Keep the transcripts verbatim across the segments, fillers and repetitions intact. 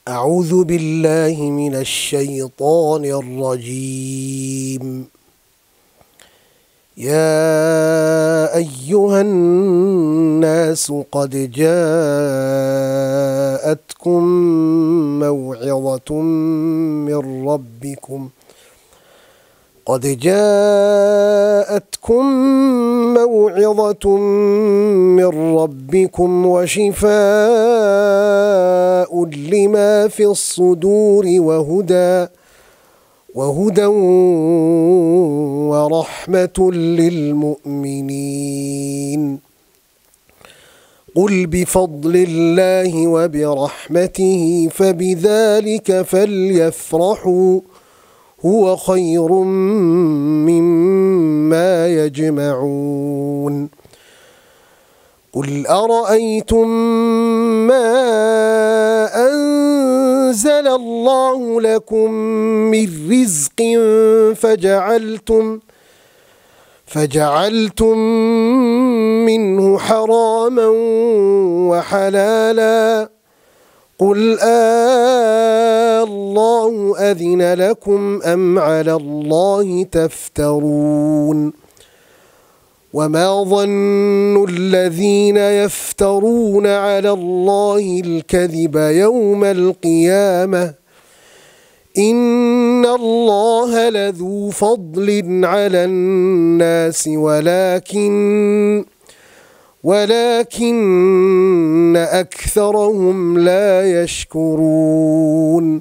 أعوذ بالله من الشيطان الرجيم. يا أيها الناس قد جاءتكم موعظة من ربكم قد جاءتكم موعظة من ربكم وشفاء لما في الصدور وهدى وهدى ورحمة للمؤمنين. قل بفضل الله وبرحمته فبذلك فليفرحوا هو خير مما يجمعون. قل أرأيتم ما أنزل الله لكم من رزق فجعلتم فجعلتم منه حراما وحلالا قل آه الله أذن لكم أم على الله تفترون. وما ظن الذين يفترون على الله الكذب يوم القيامة إن الله لذو فضل على الناس ولكن ولكن أكثرهم لا يشكرون.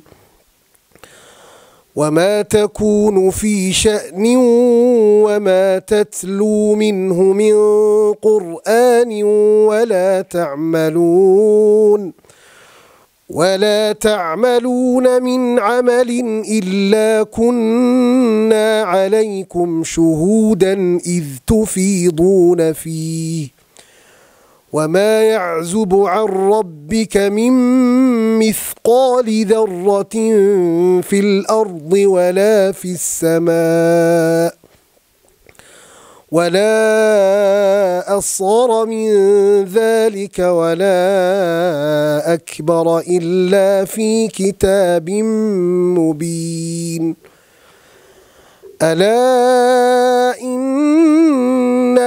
وما تكون في شأن وما تتلو منه من قرآن ولا تعملون ولا تعملون من عمل إلا كنا عليكم شهودا إذ تفيضون فيه. وما يعزب عن ربك من مثقال ذرة في الأرض ولا في السماء ولا أصغر من ذلك ولا أكبر إلا في كتاب مبين. ألا إن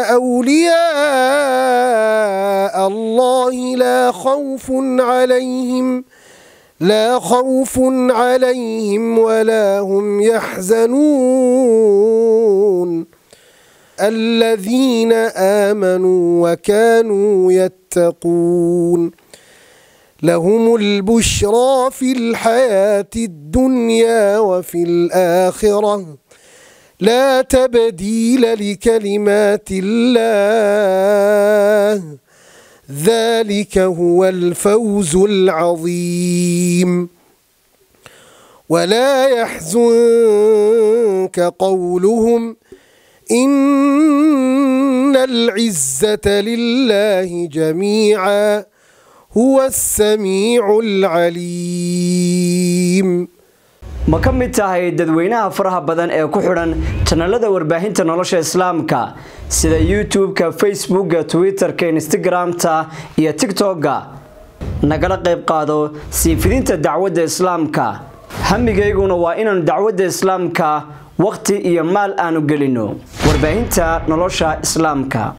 أولياء الله لا خوف عليهم لا خوف عليهم ولا هم يحزنون الذين آمنوا وكانوا يتقون. لهم البشرى في الحياة الدنيا وفي الآخرة لا تبديل لكلمات الله ذلك هو الفوز العظيم. ولا يحزنك قولهم إن العزة لله جميعا هو السميع العليم. ma ka mid tahay dadweynaha faraha badan ee ku xiran channelada warbaahinta nolosha islaamka sida YouTube-ka, Facebook-ka, Twitter-ka, Instagram-ta iyo TikTok-ka nagala qayb qaado sii fidinta dacwadda islaamka. hamigayguna waa inaan dacwadda islaamka waqti iyo maal aanu gelino warbaahinta nolosha islaamka.